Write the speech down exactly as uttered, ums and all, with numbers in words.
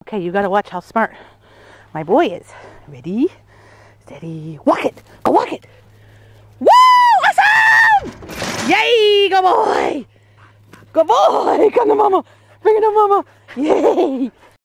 Okay, you gotta watch how smart my boy is. Ready? Steady. Walk it! Go walk it! Woo! Awesome! Yay! Good boy! Good boy! Come to mama! Bring it to mama! Yay!